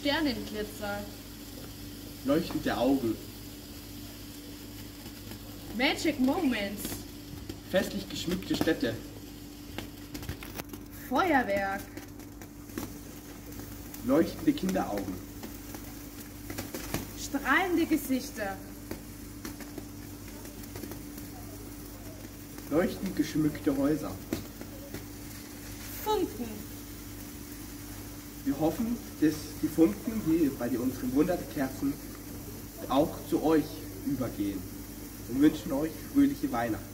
Sternenglitzer. Leuchtende Augen. Magic Moments. Festlich geschmückte Städte. Feuerwerk. Leuchtende Kinderaugen. Strahlende Gesichter. Leuchtend geschmückte Häuser. Funken. Wir hoffen, dass die Funken, die bei unseren Wunderkerzen auch zu euch übergehen und wünschen euch fröhliche Weihnachten.